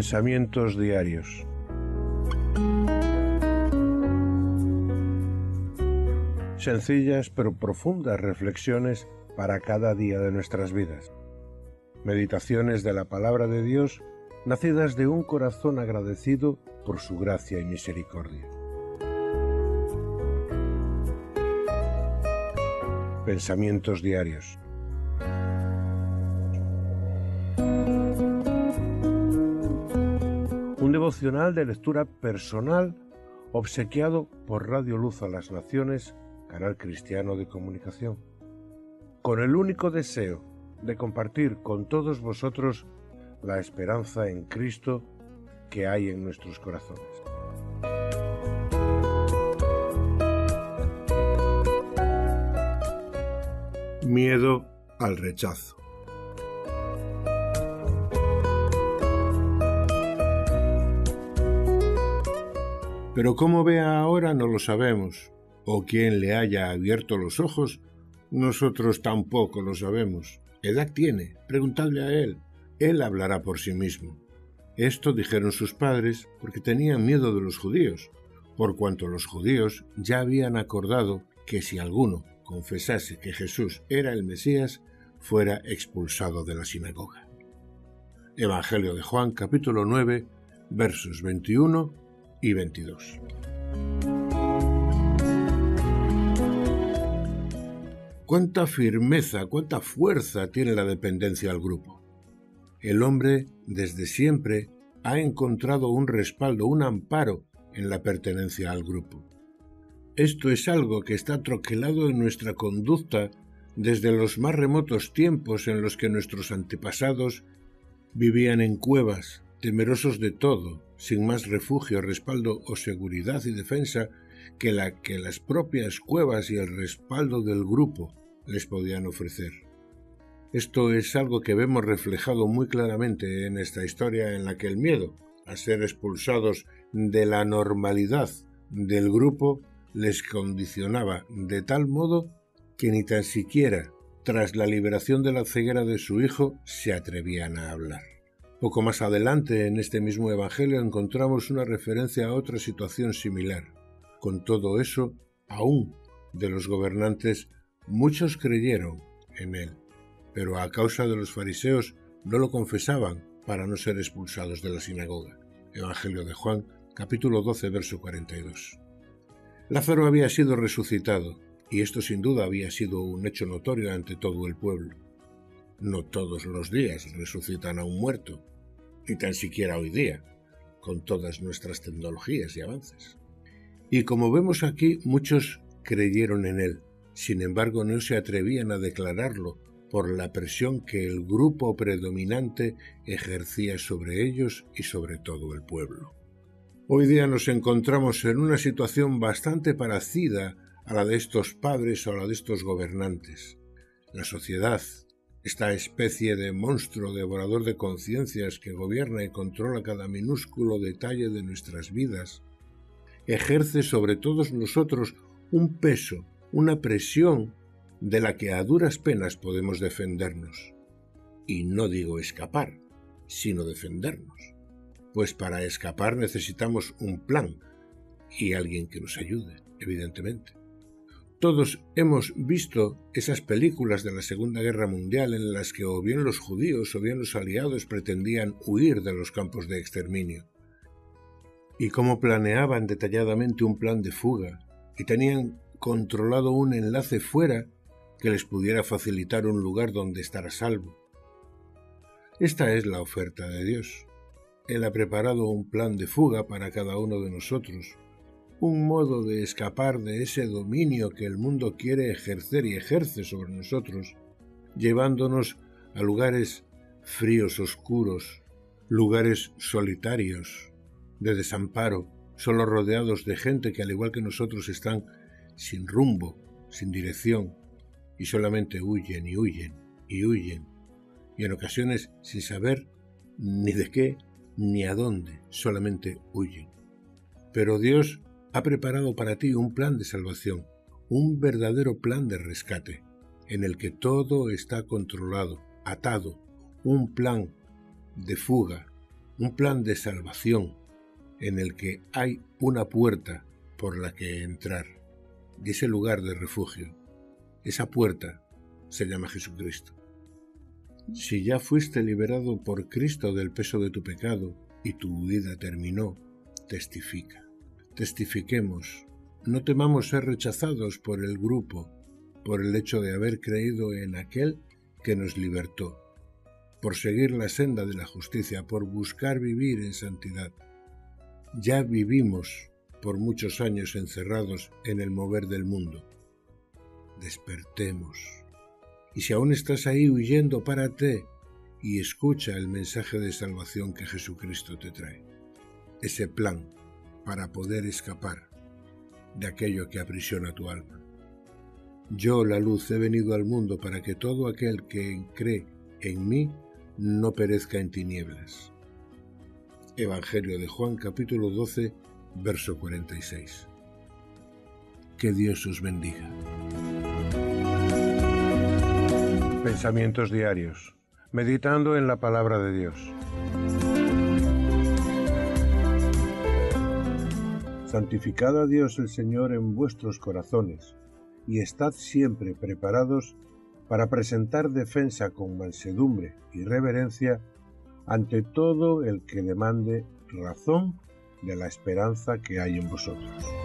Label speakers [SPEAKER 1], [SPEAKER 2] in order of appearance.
[SPEAKER 1] Pensamientos diarios. Sencillas pero profundas reflexiones para cada día de nuestras vidas. Meditaciones de la palabra de Dios, nacidas de un corazón agradecido por su gracia y misericordia. Pensamientos diarios. Un devocional de lectura personal obsequiado por Radio Luz a las Naciones, canal cristiano de comunicación, con el único deseo de compartir con todos vosotros la esperanza en Cristo que hay en nuestros corazones. Miedo al rechazo. Pero cómo vea ahora no lo sabemos, o quién le haya abierto los ojos, nosotros tampoco lo sabemos. ¿Edad tiene? Preguntadle a él. Él hablará por sí mismo. Esto dijeron sus padres porque tenían miedo de los judíos, por cuanto los judíos ya habían acordado que si alguno confesase que Jesús era el Mesías, fuera expulsado de la sinagoga. Evangelio de Juan, capítulo 9, versos 21 y 22. Cuánta firmeza, cuánta fuerza tiene la dependencia al grupo. El hombre, desde siempre, ha encontrado un respaldo, un amparo en la pertenencia al grupo. Esto es algo que está troquelado en nuestra conducta desde los más remotos tiempos en los que nuestros antepasados vivían en cuevas, temerosos de todo, sin más refugio, respaldo o seguridad y defensa que las propias cuevas y el respaldo del grupo les podían ofrecer. Esto es algo que vemos reflejado muy claramente en esta historia en la que el miedo a ser expulsados de la normalidad del grupo les condicionaba de tal modo que ni tan siquiera tras la liberación de la ceguera de su hijo se atrevían a hablar. Poco más adelante en este mismo evangelio encontramos una referencia a otra situación similar. Con todo eso, aún de los gobernantes, muchos creyeron en él, pero a causa de los fariseos no lo confesaban para no ser expulsados de la sinagoga. Evangelio de Juan, capítulo 12, verso 42. Lázaro había sido resucitado, y esto sin duda había sido un hecho notorio ante todo el pueblo. No todos los días resucitan a un muerto, ni tan siquiera hoy día, con todas nuestras tecnologías y avances. Y como vemos aquí, muchos creyeron en él. Sin embargo, no se atrevían a declararlo por la presión que el grupo predominante ejercía sobre ellos y sobre todo el pueblo. Hoy día nos encontramos en una situación bastante parecida a la de estos padres o a la de estos gobernantes. La sociedad, esta especie de monstruo devorador de conciencias que gobierna y controla cada minúsculo detalle de nuestras vidas, ejerce sobre todos nosotros un peso, una presión de la que a duras penas podemos defendernos. Y no digo escapar, sino defendernos. Pues para escapar necesitamos un plan y alguien que nos ayude, evidentemente. Todos hemos visto esas películas de la Segunda Guerra Mundial en las que o bien los judíos o bien los aliados pretendían huir de los campos de exterminio. Y cómo planeaban detalladamente un plan de fuga y tenían controlado un enlace fuera que les pudiera facilitar un lugar donde estar a salvo. Esta es la oferta de Dios. Él ha preparado un plan de fuga para cada uno de nosotros, un modo de escapar de ese dominio que el mundo quiere ejercer y ejerce sobre nosotros, llevándonos a lugares fríos, oscuros, lugares solitarios, de desamparo, solo rodeados de gente que al igual que nosotros están sin rumbo, sin dirección, y solamente huyen y huyen y huyen, y en ocasiones sin saber ni de qué ni a dónde, solamente huyen. Pero Dios ha preparado para ti un plan de salvación, un verdadero plan de rescate, en el que todo está controlado, atado, un plan de fuga, un plan de salvación en el que hay una puerta por la que entrar, y ese lugar de refugio, esa puerta se llama Jesucristo. Si ya fuiste liberado por Cristo del peso de tu pecado y tu vida terminó, testifica. Testifiquemos, no temamos ser rechazados por el grupo, por el hecho de haber creído en aquel que nos libertó, por seguir la senda de la justicia, por buscar vivir en santidad. Ya vivimos por muchos años encerrados en el mover del mundo. Despertemos. Y si aún estás ahí huyendo, párate y escucha el mensaje de salvación que Jesucristo te trae. Ese plan para poder escapar de aquello que aprisiona tu alma. Yo, la luz, he venido al mundo para que todo aquel que cree en mí no perezca en tinieblas. Evangelio de Juan, capítulo 12, verso 46. Que Dios os bendiga. Pensamientos diarios, meditando en la palabra de Dios. Santificad a Dios el Señor en vuestros corazones, y estad siempre preparados para presentar defensa con mansedumbre y reverencia ante todo el que demande razón de la esperanza que hay en vosotros.